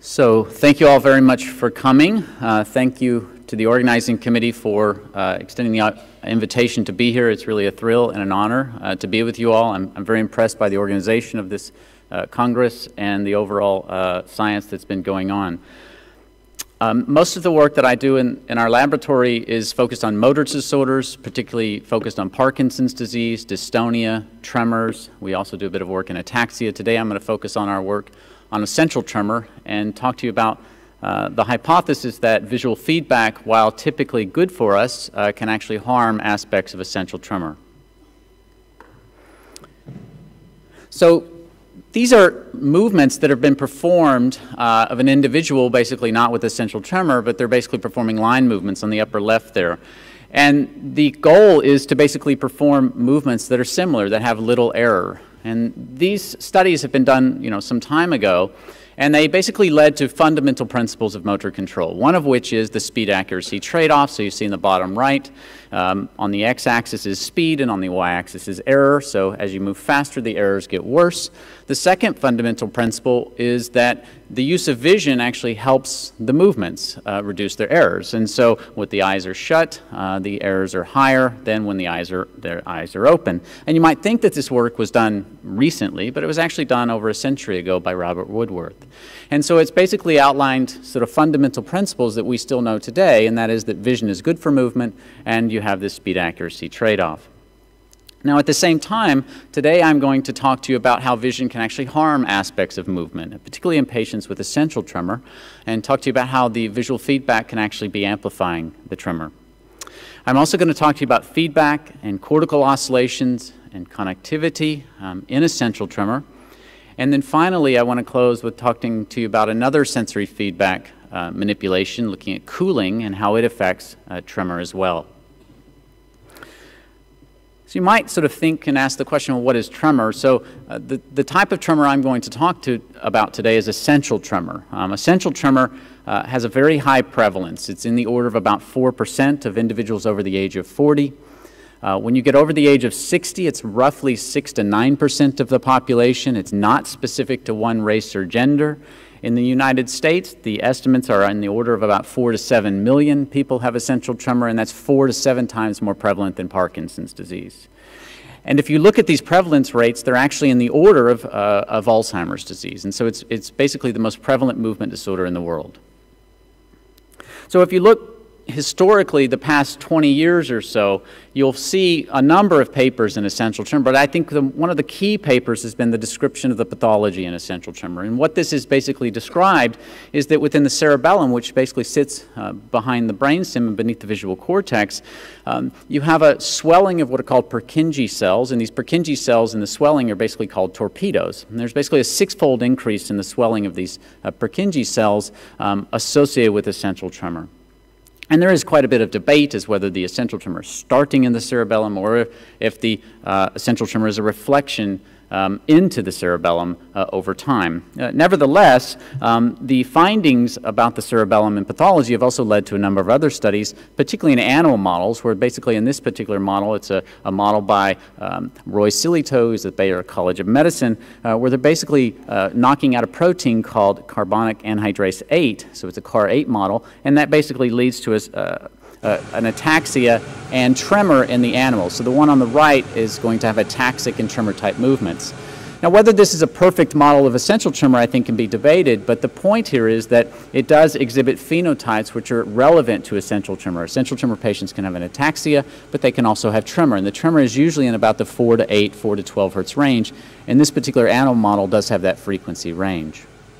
So thank you all very much for coming. Thank you to the organizing committee for extending the invitation to be here. It's really a thrill and an honor to be with you all. I'm very impressed by the organization of this Congress and the overall science that's been going on. Most of the work that I do in our laboratory is focused on motor disorders, particularly focused on Parkinson's disease, dystonia, tremors. We also do a bit of work in ataxia. Today I'm going to focus on our work on essential tremor and talk to you about the hypothesis that visual feedback, while typically good for us, can actually harm aspects of essential tremor. So these are movements that have been performed of an individual, basically not with essential tremor, but they're basically performing line movements on the upper left there. And the goal is to basically perform movements that are similar, that have little error. And these studies have been done, some time ago, and they basically led to fundamental principles of motor control, one of which is the speed-accuracy trade-off. So you see in the bottom right, on the x-axis is speed, and on the y-axis is error. So as you move faster, the errors get worse. The second fundamental principle is that the use of vision actually helps the movements reduce their errors. And so when the eyes are shut, the errors are higher than when their eyes are open. And you might think that this work was done recently, but it was actually done over a century ago by Robert Woodworth. And so it's basically outlined sort of fundamental principles that we still know today, and that is that vision is good for movement, and you have this speed-accuracy trade-off. Now, at the same time, today I'm going to talk to you about how vision can actually harm aspects of movement, particularly in patients with essential tremor, and talk to you about how the visual feedback can actually be amplifying the tremor. I'm also going to talk to you about feedback and cortical oscillations and connectivity in essential tremor. And then finally, I want to close with talking to you about another sensory feedback manipulation, looking at cooling and how it affects tremor as well. So you might sort of think and ask the question, well, what is tremor? So the type of tremor I'm going to talk about today is essential tremor. Essential tremor has a very high prevalence. It's in the order of about 4% of individuals over the age of 40. When you get over the age of 60, it's roughly 6 to 9% of the population. It's not specific to one race or gender. In the United States, the estimates are in the order of about 4 to 7 million people have essential tremor, and that's 4 to 7 times more prevalent than Parkinson's disease. And if you look at these prevalence rates, they're actually in the order of Alzheimer's disease. And so it's basically the most prevalent movement disorder in the world. So if you look historically, the past 20 years or so, you'll see a number of papers in essential tremor, but I think one of the key papers has been the description of the pathology in essential tremor. And what this is basically described is that within the cerebellum, which basically sits behind the brainstem and beneath the visual cortex, you have a swelling of what are called Purkinje cells, and these Purkinje cells in the swelling are basically called torpedoes. And there's basically a 6-fold increase in the swelling of these Purkinje cells associated with essential tremor. And there is quite a bit of debate as whether the essential tremor is starting in the cerebellum or if the essential tremor is a reflection into the cerebellum over time. Nevertheless, the findings about the cerebellum in pathology have also led to a number of other studies, particularly in animal models, where basically in this particular model, it's a model by Roy Silito, who's at Baylor College of Medicine, where they're basically knocking out a protein called carbonic anhydrase 8, so it's a CAR8 model, and that basically leads to an ataxia and tremor in the animals. So the one on the right is going to have ataxic and tremor type movements. Now, whether this is a perfect model of essential tremor, I think, can be debated, but the point here is that it does exhibit phenotypes which are relevant to essential tremor. Essential tremor patients can have an ataxia, but they can also have tremor, and the tremor is usually in about the 4 to 8, 4 to 12 hertz range, and this particular animal model does have that frequency range.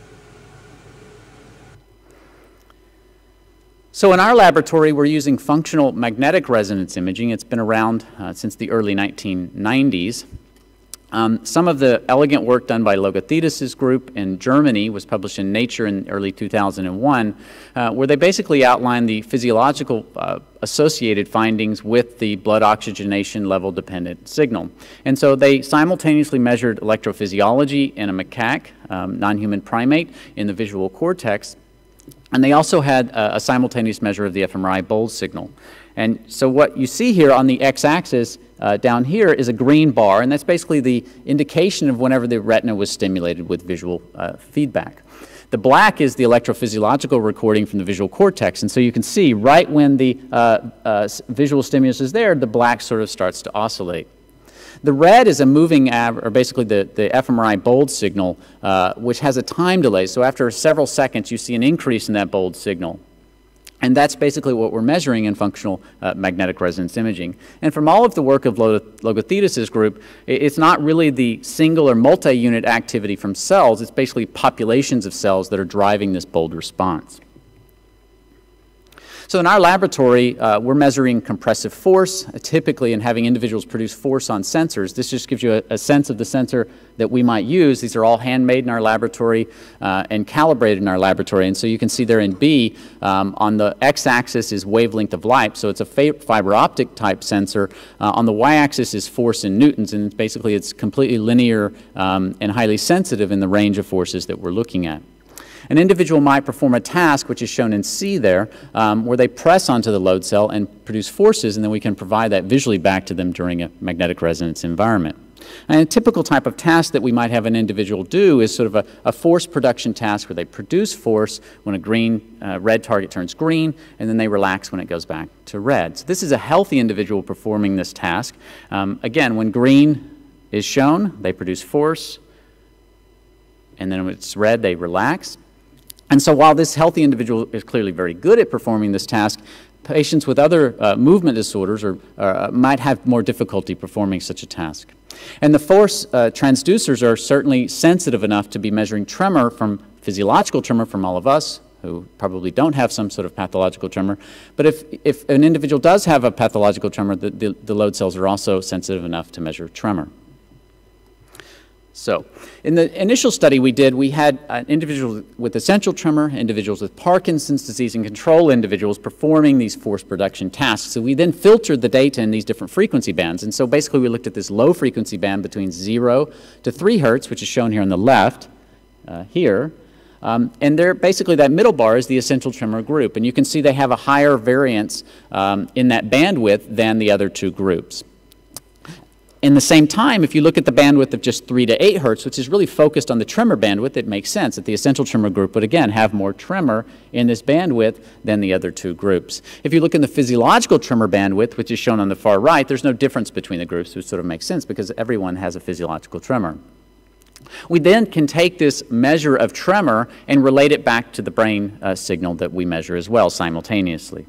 So in our laboratory, we're using functional magnetic resonance imaging. It's been around since the early 1990s. Some of the elegant work done by Logothetis' group in Germany was published in Nature in early 2001, where they basically outlined the physiological associated findings with the blood oxygenation level dependent signal. And so they simultaneously measured electrophysiology in a macaque, non-human primate, in the visual cortex. And they also had a simultaneous measure of the fMRI Bowles signal. And so what you see here on the x-axis down here is a green bar, and that's basically the indication of whenever the retina was stimulated with visual feedback. The black is the electrophysiological recording from the visual cortex, and so you can see right when the visual stimulus is there, the black sort of starts to oscillate. The red is a moving or basically the fMRI bold signal, which has a time delay. So after several seconds, you see an increase in that bold signal. And that's basically what we're measuring in functional magnetic resonance imaging. And from all of the work of Logothetis' group, it's not really the single or multi-unit activity from cells. It's basically populations of cells that are driving this bold response. So in our laboratory, we're measuring compressive force, typically, and having individuals produce force on sensors. This just gives you a sense of the sensor that we might use. These are all handmade in our laboratory and calibrated in our laboratory. And so you can see there in B, on the x-axis is wavelength of light, so it's a fiber optic type sensor. On the y-axis is force in newtons, and basically it's completely linear and highly sensitive in the range of forces that we're looking at. An individual might perform a task, which is shown in C there, where they press onto the load cell and produce forces, and then we can provide that visually back to them during a magnetic resonance environment. And a typical type of task that we might have an individual do is sort of a force production task where they produce force when a red target turns green, and then they relax when it goes back to red. So this is a healthy individual performing this task. Again, when green is shown, they produce force, and then when it's red, they relax. And so while this healthy individual is clearly very good at performing this task, patients with other movement disorders might have more difficulty performing such a task. And the force transducers are certainly sensitive enough to be measuring tremor from physiological tremor from all of us, who probably don't have some sort of pathological tremor. But if an individual does have a pathological tremor, the load cells are also sensitive enough to measure tremor. So, in the initial study we did, we had individuals with essential tremor, individuals with Parkinson's disease, and control individuals performing these force production tasks. So we then filtered the data in these different frequency bands. And so basically we looked at this low frequency band between 0 to 3 hertz, which is shown here on the left, here. And they're basically that middle bar is the essential tremor group. And you can see they have a higher variance in that bandwidth than the other two groups. In the same time, if you look at the bandwidth of just 3 to 8 hertz, which is really focused on the tremor bandwidth, it makes sense that the essential tremor group would, again, have more tremor in this bandwidth than the other two groups. If you look in the physiological tremor bandwidth, which is shown on the far right, there's no difference between the groups, which sort of makes sense because everyone has a physiological tremor. We then can take this measure of tremor and relate it back to the brain signal that we measure as well simultaneously.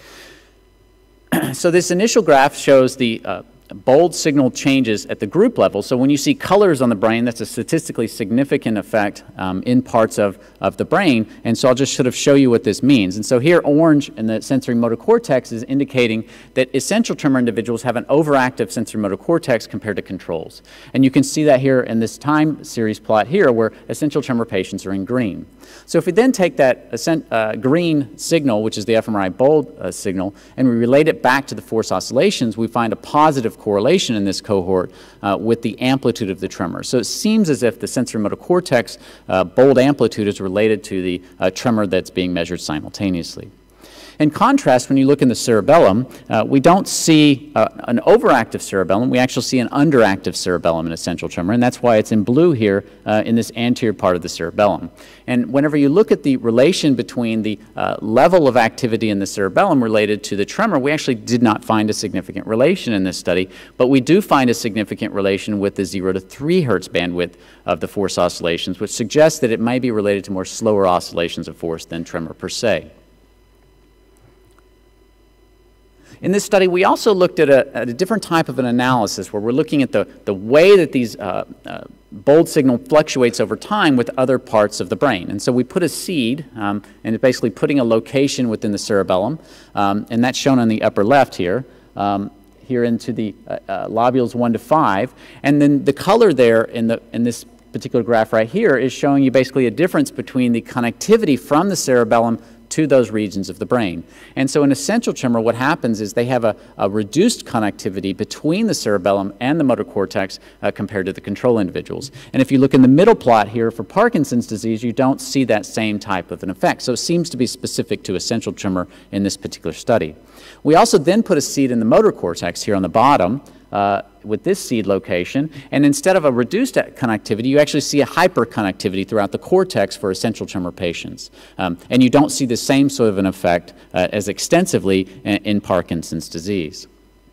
So this initial graph shows the bold signal changes at the group level. So when you see colors on the brain, that's a statistically significant effect in parts of the brain. And so I'll just sort of show you what this means. And so here, orange in the sensory motor cortex is indicating that essential tremor individuals have an overactive sensory motor cortex compared to controls. And you can see that here in this time series plot here where essential tremor patients are in green. So if we then take that green signal, which is the fMRI bold signal, and we relate it back to the force oscillations, we find a positive correlation in this cohort with the amplitude of the tremor. So it seems as if the sensory motor cortex bold amplitude is related to the tremor that's being measured simultaneously. In contrast, when you look in the cerebellum, we don't see an overactive cerebellum. We actually see an underactive cerebellum in essential tremor, and that's why it's in blue here in this anterior part of the cerebellum. And whenever you look at the relation between the level of activity in the cerebellum related to the tremor, we actually did not find a significant relation in this study, but we do find a significant relation with the 0 to 3 hertz bandwidth of the force oscillations, which suggests that it may be related to more slower oscillations of force than tremor per se. In this study, we also looked at a different type of an analysis where we're looking at the way that these bold signal fluctuates over time with other parts of the brain. And so we put a seed, and it's basically putting a location within the cerebellum, and that's shown on the upper left here, here into the lobules 1 to 5. And then the color there in this particular graph right here is showing you basically a difference between the connectivity from the cerebellum to those regions of the brain. And so in essential tremor, what happens is they have a reduced connectivity between the cerebellum and the motor cortex compared to the control individuals. And if you look in the middle plot here for Parkinson's disease, you don't see that same type of an effect. So it seems to be specific to essential tremor in this particular study. We also then put a seed in the motor cortex here on the bottom, with this seed location, and instead of a reduced connectivity, you actually see a hyperconnectivity throughout the cortex for essential tremor patients. And you don't see the same sort of an effect as extensively in Parkinson's disease.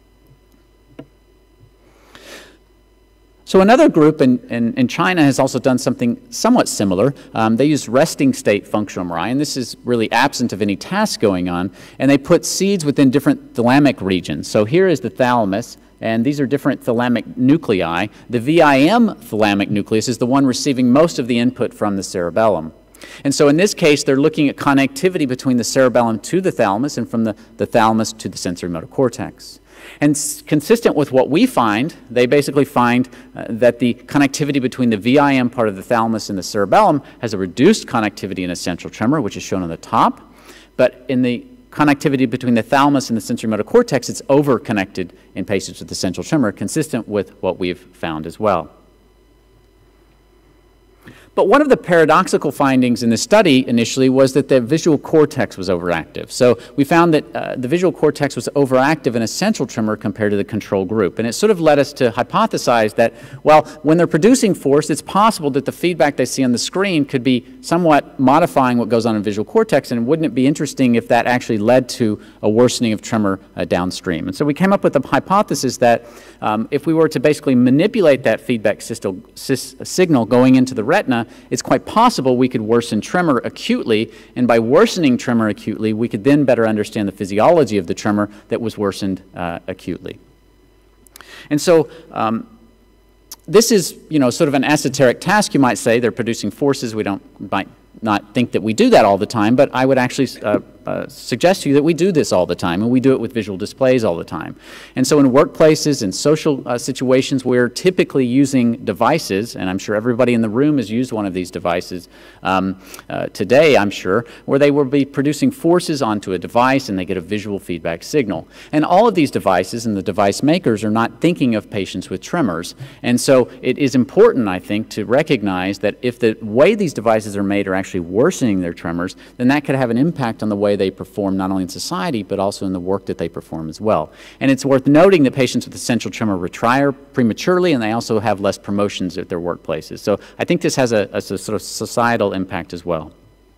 So another group in China has also done something somewhat similar. They used resting state functional MRI, and this is really absent of any task going on, and they put seeds within different thalamic regions. So here is the thalamus, and these are different thalamic nuclei. The VIM thalamic nucleus is the one receiving most of the input from the cerebellum. And so in this case, they're looking at connectivity between the cerebellum to the thalamus and from the thalamus to the sensory motor cortex. And consistent with what we find, they basically find that the connectivity between the VIM part of the thalamus and the cerebellum has a reduced connectivity in essential tremor, which is shown on the top. But in the connectivity between the thalamus and the sensory motor cortex, it's over-connected in patients with essential tremor, consistent with what we've found as well. But one of the paradoxical findings in the study initially was that the visual cortex was overactive. So we found that the visual cortex was overactive in essential tremor compared to the control group. And it sort of led us to hypothesize that, well, when they're producing force, it's possible that the feedback they see on the screen could be somewhat modifying what goes on in visual cortex, and wouldn't it be interesting if that actually led to a worsening of tremor downstream? And so we came up with a hypothesis that if we were to basically manipulate that feedback signal going into the retina, it's quite possible we could worsen tremor acutely, and by worsening tremor acutely, we could then better understand the physiology of the tremor that was worsened acutely. And so this is, sort of an esoteric task, you might say. They're producing forces. We might not think that we do that all the time, but I would actually suggest to you that we do this all the time, and we do it with visual displays all the time. And so in workplaces and social situations, we're typically using devices, and I'm sure everybody in the room has used one of these devices today, I'm sure, where they will be producing forces onto a device and they get a visual feedback signal. And all of these devices and the device makers are not thinking of patients with tremors. And so it is important, I think, to recognize that if the way these devices are made are actually worsening their tremors, then that could have an impact on the way they perform not only in society but also in the work that they perform as well. And it's worth noting that patients with essential tremor retire prematurely, and they also have less promotions at their workplaces. So I think this has a sort of societal impact as well.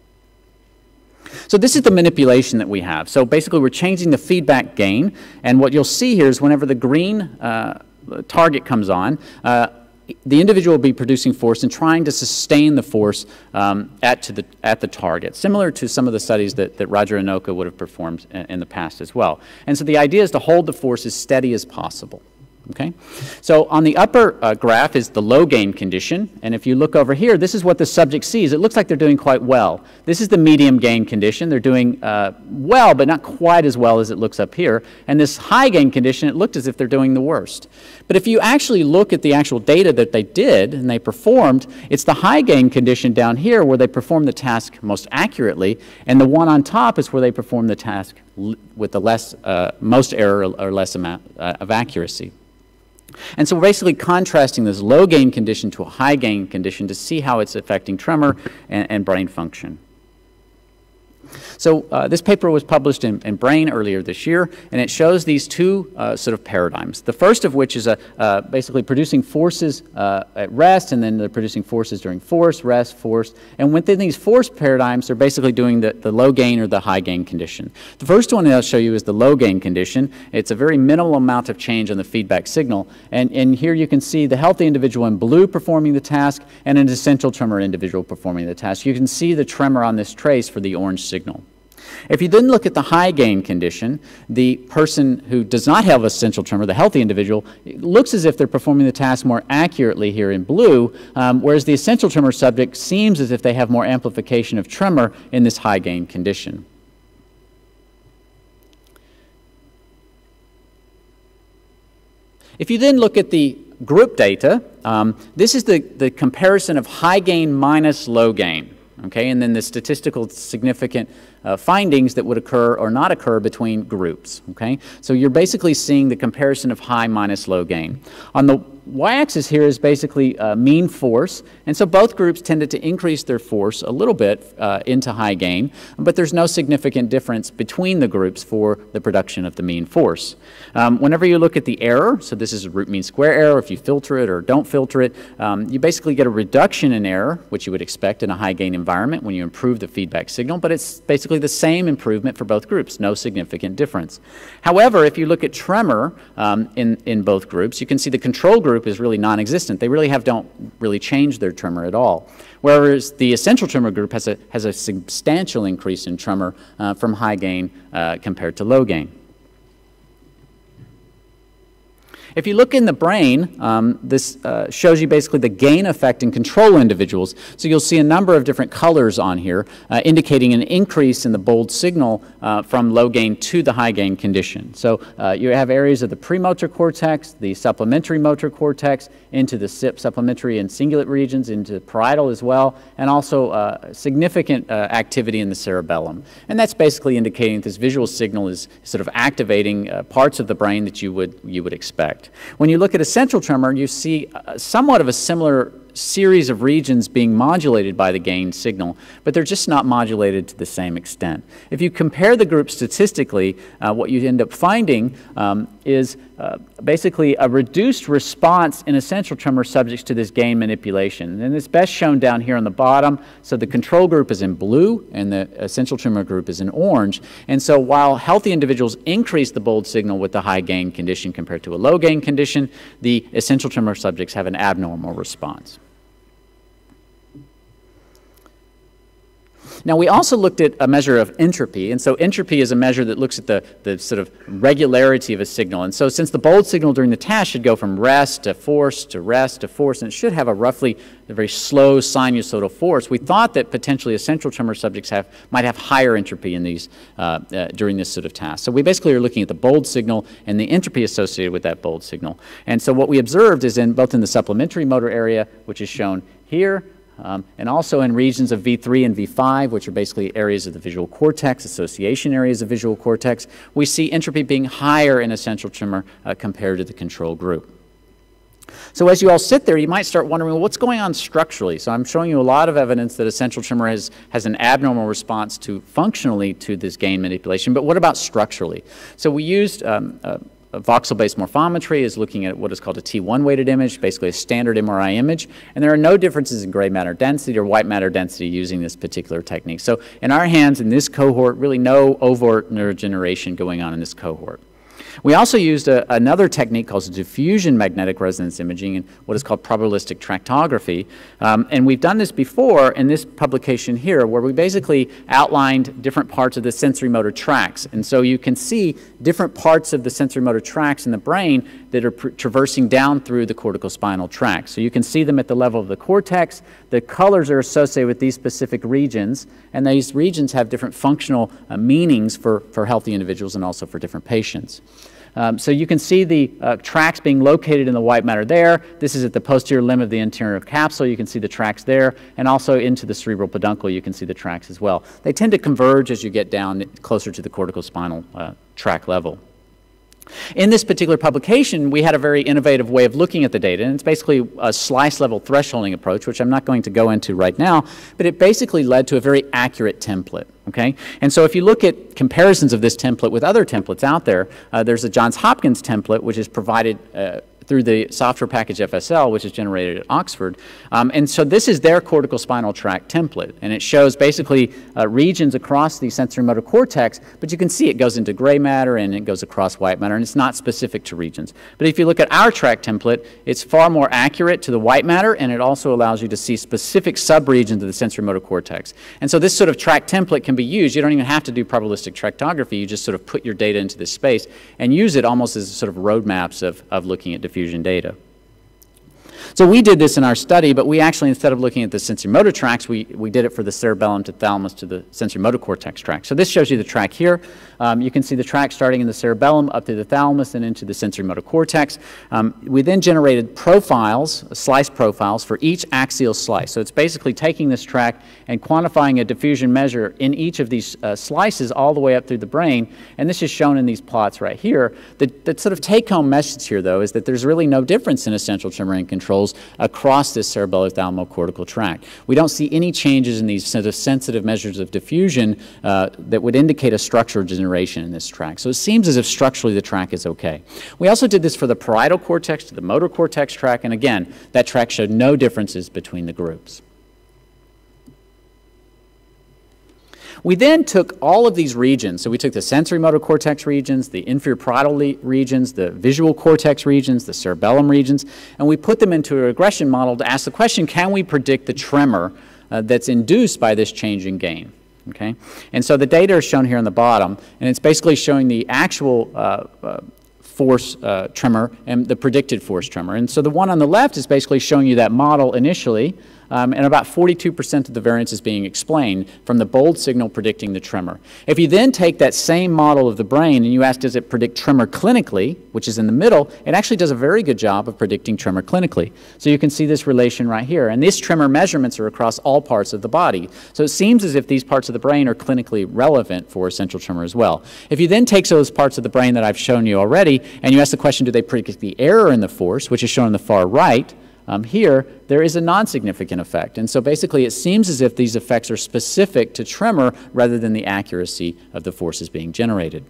So this is the manipulation that we have. So basically we're changing the feedback gain, and what you'll see here is whenever the green target comes on, the individual will be producing force and trying to sustain the force at the target, similar to some of the studies that Roger Inoka would have performed in the past as well. And so the idea is to hold the force as steady as possible. Okay? So on the upper graph is the low gain condition, and if you look over here, this is what the subject sees. It looks like they're doing quite well. This is the medium gain condition. They're doing well, but not quite as well as it looks up here. And this high gain condition, it looked as if they're doing the worst. But if you actually look at the actual data that they did and they performed, it's the high gain condition down here where they perform the task most accurately, and the one on top is where they perform the task with the most error or less amount of accuracy. And so we're basically contrasting this low gain condition to a high gain condition to see how it's affecting tremor and brain function. So this paper was published in Brain earlier this year, and it shows these two sort of paradigms. The first of which is basically producing forces at rest, and then they're producing forces during force, rest, force. And within these force paradigms, they're basically doing the low gain or the high gain condition. The first one I'll show you is the low gain condition. It's a very minimal amount of change on the feedback signal. And here you can see the healthy individual in blue performing the task and an essential tremor individual performing the task. You can see the tremor on this trace for the orange signal. If you then look at the high gain condition, the person who does not have essential tremor, the healthy individual, it looks as if they're performing the task more accurately here in blue, whereas the essential tremor subject seems as if they have more amplification of tremor in this high gain condition. If you then look at the group data, this is the comparison of high gain minus low gain. Okay, and then the statistical significant findings that would occur or not occur between groups, okay? So you're basically seeing the comparison of high minus low gain. On the y-axis here is basically mean force, and so both groups tended to increase their force a little bit into high gain, but there's no significant difference between the groups for the production of the mean force. Whenever you look at the error, so this is a root mean square error, if you filter it or don't filter it, you basically get a reduction in error, which you would expect in a high gain environment when you improve the feedback signal, but it's basically the same improvement for both groups, no significant difference. However, if you look at tremor in both groups, you can see the control group is really non-existent. They really don't really change their tremor at all. Whereas the essential tremor group has a substantial increase in tremor from high gain compared to low gain. If you look in the brain, this shows you basically the gain effect in control individuals. So you'll see a number of different colors on here indicating an increase in the bold signal from low gain to the high gain condition. So you have areas of the premotor cortex, the supplementary motor cortex, into the supplementary and cingulate regions, into parietal as well, and also significant activity in the cerebellum. And that's basically indicating that this visual signal is sort of activating parts of the brain that you would expect. When you look at essential tremor, you see somewhat of a similar series of regions being modulated by the gain signal, but they're just not modulated to the same extent. If you compare the groups statistically, what you end up finding is basically a reduced response in essential tremor subjects to this gain manipulation. And it's best shown down here on the bottom. So the control group is in blue and the essential tremor group is in orange. And so while healthy individuals increase the bold signal with the high gain condition compared to a low gain condition, the essential tremor subjects have an abnormal response. Now, we also looked at a measure of entropy, and so entropy is a measure that looks at the sort of regularity of a signal. And so since the bold signal during the task should go from rest to force to rest to force, and it should have a very slow sinusoidal force, we thought that potentially essential tremor subjects might have higher entropy in these during this sort of task. So we basically are looking at the bold signal and the entropy associated with that bold signal. And so what we observed is both in the supplementary motor area, which is shown here, and also in regions of V3 and V5, which are basically areas of the visual cortex, association areas of visual cortex, we see entropy being higher in essential tremor compared to the control group. So as you all sit there, you might start wondering, well, what's going on structurally? So I'm showing you a lot of evidence that essential tremor has an abnormal response functionally to this gain manipulation, but what about structurally? So we used a voxel-based morphometry is looking at what is called a T1 weighted image, basically a standard MRI image, and there are no differences in gray matter density or white matter density using this particular technique. So in our hands, in this cohort, really no overt neurodegeneration going on in this cohort. We also used another technique called diffusion magnetic resonance imaging and what is called probabilistic tractography. And we've done this before in this publication here where we basically outlined different parts of the sensory motor tracts. And so you can see different parts of the sensory motor tracts in the brain that are traversing down through the corticospinal tract. So you can see them at the level of the cortex. The colors are associated with these specific regions, and these regions have different functional meanings for healthy individuals and also for different patients. So you can see the tracts being located in the white matter there. This is at the posterior limb of the interior capsule. You can see the tracts there, and also into the cerebral peduncle you can see the tracts as well. They tend to converge as you get down closer to the corticospinal tract level. In this particular publication, we had a very innovative way of looking at the data, and it's basically a slice-level thresholding approach, which I'm not going to go into right now, but it basically led to a very accurate template. Okay? And so if you look at comparisons of this template with other templates out there, there's a Johns Hopkins template, which is provided through the software package FSL, which is generated at Oxford. And so this is their corticospinal tract template. And it shows basically regions across the sensory motor cortex, but you can see it goes into gray matter and it goes across white matter, and it's not specific to regions. But if you look at our tract template, it's far more accurate to the white matter, and it also allows you to see specific subregions of the sensory motor cortex. And so this sort of tract template can be used. You don't even have to do probabilistic tractography. You just sort of put your data into this space and use it almost as sort of roadmaps of looking at diffusion data. So we did this in our study, but we actually, instead of looking at the sensory motor tracts, we did it for the cerebellum to thalamus to the sensory motor cortex tract. So this shows you the track here. You can see the track starting in the cerebellum up to the thalamus and into the sensory motor cortex. We then generated profiles, slice profiles, for each axial slice. So it's basically taking this track and quantifying a diffusion measure in each of these slices all the way up through the brain. And this is shown in these plots right here. The sort of take-home message here, though, is that there's really no difference in essential tremor and controls across this cerebello-thalamo-cortical tract. We don't see any changes in these sort of sensitive measures of diffusion that would indicate a structural degeneration in this tract. So it seems as if structurally the tract is okay. We also did this for the parietal cortex to the motor cortex tract, and again, that tract showed no differences between the groups. We then took all of these regions, so we took the sensory motor cortex regions, the inferior parietal regions, the visual cortex regions, the cerebellum regions, and we put them into a regression model to ask the question, can we predict the tremor that's induced by this change in gain? Okay? And so the data is shown here on the bottom, and it's basically showing the actual force tremor and the predicted force tremor. And so the one on the left is basically showing you that model initially, and about 42% of the variance is being explained from the bold signal predicting the tremor. If you then take that same model of the brain and you ask, does it predict tremor clinically, which is in the middle, it actually does a very good job of predicting tremor clinically. So you can see this relation right here. And these tremor measurements are across all parts of the body. So it seems as if these parts of the brain are clinically relevant for essential tremor as well. If you then take those parts of the brain that I've shown you already, and you ask the question, do they predict the error in the force, which is shown on the far right, here, there is a non-significant effect. And so basically it seems as if these effects are specific to tremor rather than the accuracy of the forces being generated.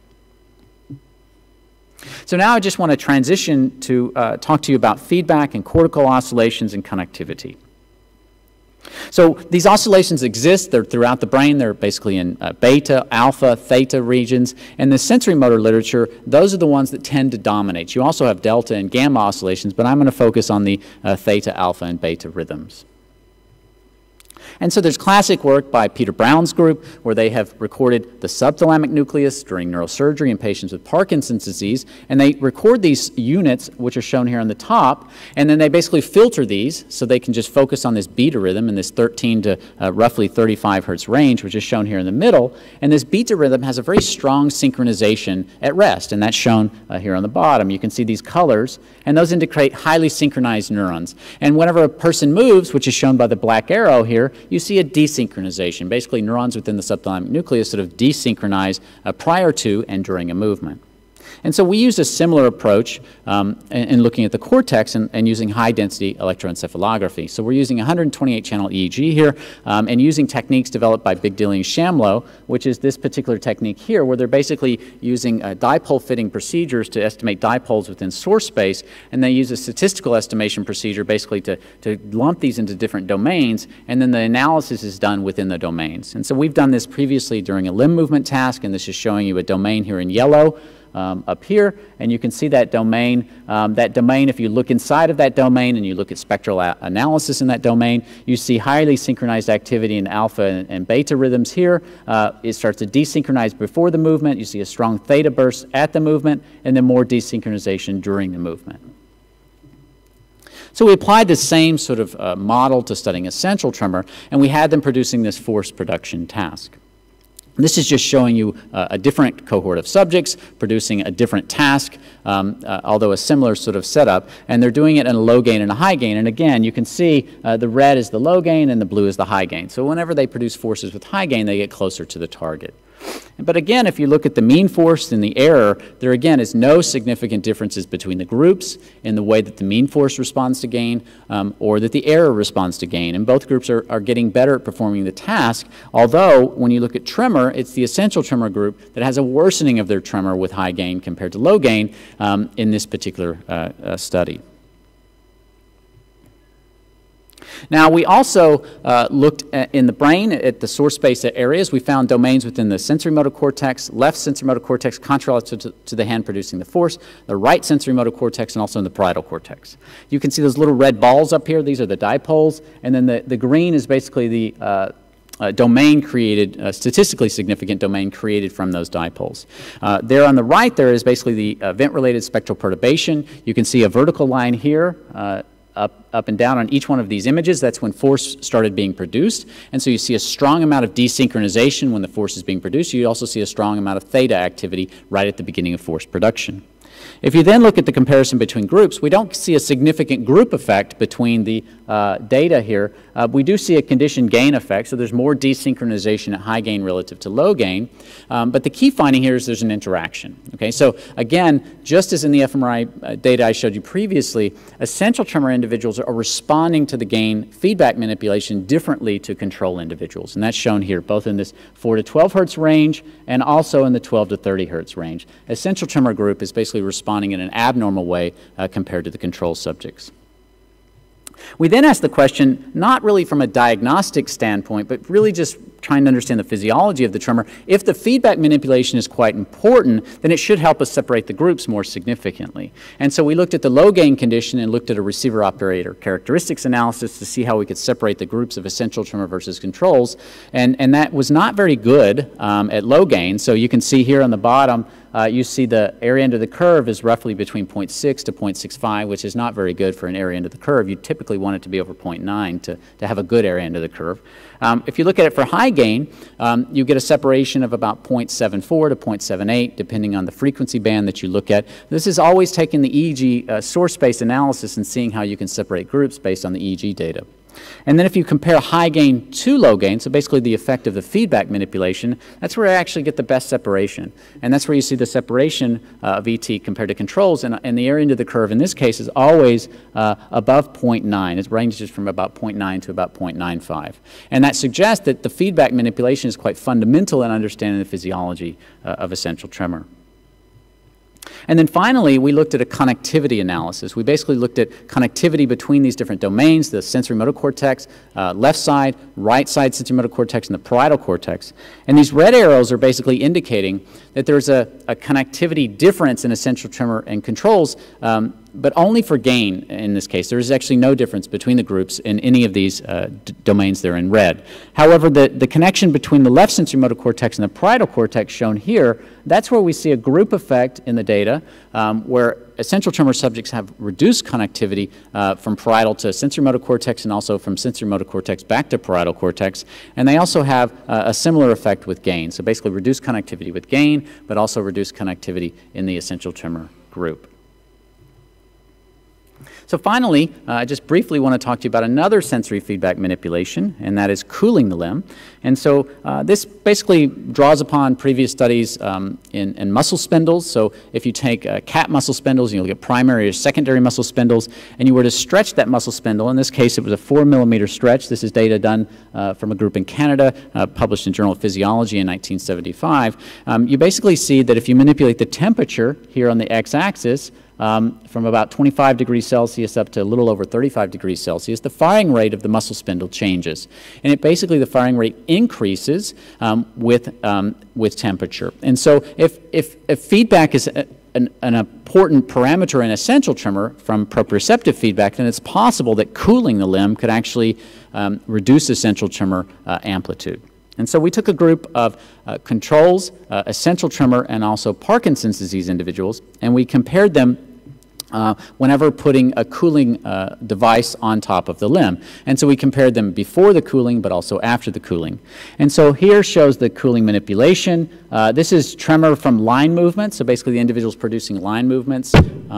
So now I just want to transition to talk to you about feedback and cortical oscillations and connectivity. So these oscillations exist. They're throughout the brain. They're basically in beta, alpha, theta regions. And the sensory motor literature, those are the ones that tend to dominate. You also have delta and gamma oscillations, but I'm going to focus on the theta, alpha, and beta rhythms. And so there's classic work by Peter Brown's group where they have recorded the subthalamic nucleus during neurosurgery in patients with Parkinson's disease, and they record these units, which are shown here on the top, and then they basically filter these so they can just focus on this beta rhythm in this 13 to roughly 35 hertz range, which is shown here in the middle. And this beta rhythm has a very strong synchronization at rest, and that's shown here on the bottom. You can see these colors, and those indicate highly synchronized neurons. And whenever a person moves, which is shown by the black arrow here, you see a desynchronization. Basically, neurons within the subthalamic nucleus sort of desynchronize prior to and during a movement. And so we used a similar approach in looking at the cortex and using high-density electroencephalography. So we're using a 128-channel EEG here and using techniques developed by Bigdilly and Shamlow, which is this particular technique here, where they're basically using dipole fitting procedures to estimate dipoles within source space, and they use a statistical estimation procedure basically to lump these into different domains, and then the analysis is done within the domains. And so we've done this previously during a limb movement task, and this is showing you a domain here in yellow. Up here, and you can see that domain. If you look inside of that domain and you look at spectral analysis in that domain, you see highly synchronized activity in alpha and beta rhythms here. It starts to desynchronize before the movement. You see a strong theta burst at the movement, and then more desynchronization during the movement. So we applied the same sort of model to studying essential tremor, and we had them producing this force production task. This is just showing you a different cohort of subjects producing a different task, although a similar sort of setup, and they're doing it in a low gain and a high gain. And again, you can see the red is the low gain and the blue is the high gain. So whenever they produce forces with high gain, they get closer to the target. But again, if you look at the mean force and the error, there again is no significant differences between the groups in the way that the mean force responds to gain or that the error responds to gain. And both groups are getting better at performing the task, although when you look at tremor, it's the essential tremor group that has a worsening of their tremor with high gain compared to low gain in this particular study. Now, we also looked in the brain at the source space areas. We found domains within the sensory motor cortex, left sensory motor cortex contralateral to the hand producing the force, the right sensory motor cortex, and also in the parietal cortex. You can see those little red balls up here. These are the dipoles. And then the green is basically the domain created, statistically significant domain created from those dipoles. There on the right, there is basically the event-related spectral perturbation. You can see a vertical line here up and down on each one of these images, that's when force started being produced. And so you see a strong amount of desynchronization when the force is being produced. You also see a strong amount of theta activity right at the beginning of force production. If you then look at the comparison between groups, we don't see a significant group effect between the data here. We do see a conditioned gain effect, so there's more desynchronization at high gain relative to low gain. But the key finding here is there's an interaction. Okay, so again, just as in the fMRI data I showed you previously, essential tremor individuals are responding to the gain feedback manipulation differently to control individuals. And that's shown here, both in this 4 to 12 hertz range and also in the 12 to 30 hertz range. Essential tremor group is basically responding in an abnormal way compared to the control subjects. We then asked the question, not really from a diagnostic standpoint, but really just trying to understand the physiology of the tremor. If the feedback manipulation is quite important, then it should help us separate the groups more significantly. And so we looked at the low gain condition and looked at a receiver operator characteristics analysis to see how we could separate the groups of essential tremor versus controls. And that was not very good at low gain. So you can see here on the bottom, you see the area under the curve is roughly between 0.6 to 0.65, which is not very good for an area under the curve. You typically want it to be over 0.9 to have a good area under the curve. If you look at it for high gain, you get a separation of about 0.74 to 0.78, depending on the frequency band that you look at. This is always taking the EEG source space analysis and seeing how you can separate groups based on the EEG data. And then if you compare high gain to low gain, so basically the effect of the feedback manipulation, that's where I actually get the best separation. And that's where you see the separation of ET compared to controls. And the area under the curve in this case is always above 0.9. It ranges from about 0.9 to about 0.95. And that suggests that the feedback manipulation is quite fundamental in understanding the physiology of essential tremor. And then finally, we looked at a connectivity analysis. We basically looked at connectivity between these different domains, the sensory motor cortex, left side, right side sensory motor cortex, and the parietal cortex. And these red arrows are basically indicating that there's a connectivity difference in essential tremor and controls, but only for gain in this case. There is actually no difference between the groups in any of these domains there in red. However, the connection between the left sensory motor cortex and the parietal cortex shown here, that's where we see a group effect in the data where essential tremor subjects have reduced connectivity from parietal to sensory motor cortex and also from sensory motor cortex back to parietal cortex. And they also have a similar effect with gain. So basically reduced connectivity with gain, but also reduced connectivity in the essential tremor group. So finally, I just briefly want to talk to you about another sensory feedback manipulation, and that is cooling the limb. And so this basically draws upon previous studies in muscle spindles. So if you take cat muscle spindles, you look at primary or secondary muscle spindles, and you were to stretch that muscle spindle, in this case it was a 4-millimeter stretch. This is data done from a group in Canada, published in Journal of Physiology in 1975. You basically see that if you manipulate the temperature here on the x-axis, from about 25 degrees Celsius up to a little over 35 degrees Celsius, the firing rate of the muscle spindle changes. And it basically, the firing rate increases with temperature. And so if feedback is an important parameter in essential tremor from proprioceptive feedback, then it's possible that cooling the limb could actually reduce essential tremor amplitude. And so we took a group of controls, essential tremor, and also Parkinson's disease individuals, and we compared them whenever putting a cooling device on top of the limb. And so we compared them before the cooling, but also after the cooling. And so here shows the cooling manipulation. This is tremor from line movements, so basically the individual's producing line movements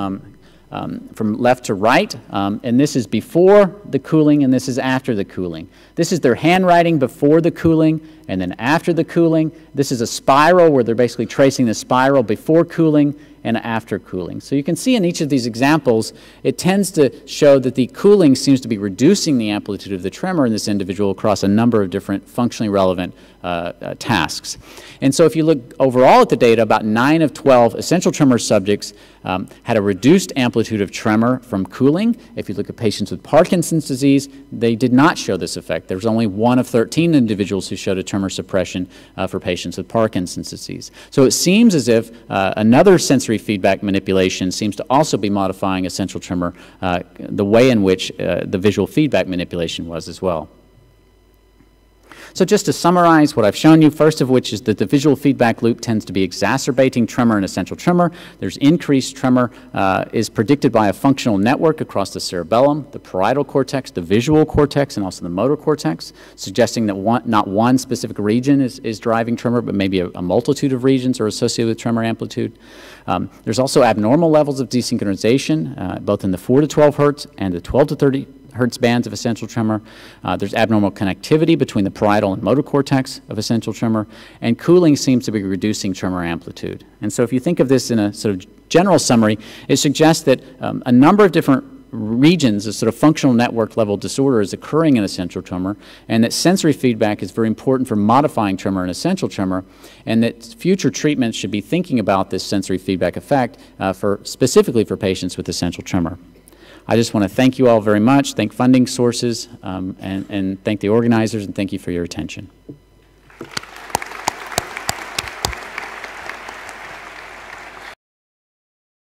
from left to right, and this is before the cooling, and this is after the cooling. This is their handwriting before the cooling, and then after the cooling. This is a spiral where they're basically tracing the spiral before cooling and after cooling. So you can see in each of these examples, it tends to show that the cooling seems to be reducing the amplitude of the tremor in this individual across a number of different functionally relevant tasks. And so if you look overall at the data, about 9 of 12 essential tremor subjects had a reduced amplitude of tremor from cooling. If you look at patients with Parkinson's disease, they did not show this effect. There was only 1 of 13 individuals who showed a tremor suppression for patients with Parkinson's disease. So it seems as if another sensory feedback manipulation seems to also be modifying essential tremor the way in which the visual feedback manipulation was as well. So just to summarize what I've shown you, first of which is that the visual feedback loop tends to be exacerbating tremor and essential tremor. There's increased tremor is predicted by a functional network across the cerebellum, the parietal cortex, the visual cortex, and also the motor cortex, suggesting that not one specific region is driving tremor, but maybe a multitude of regions are associated with tremor amplitude. There's also abnormal levels of desynchronization, both in the 4 to 12 hertz and the 12 to 30 hertz bands of essential tremor. There's abnormal connectivity between the parietal and motor cortex of essential tremor, and cooling seems to be reducing tremor amplitude. And so if you think of this in a sort of general summary, it suggests that a number of different regions, a sort of functional network level disorder is occurring in essential tremor, and that sensory feedback is very important for modifying tremor in essential tremor, and that future treatments should be thinking about this sensory feedback effect specifically for patients with essential tremor. I just want to thank you all very much, thank funding sources, and thank the organizers, and thank you for your attention.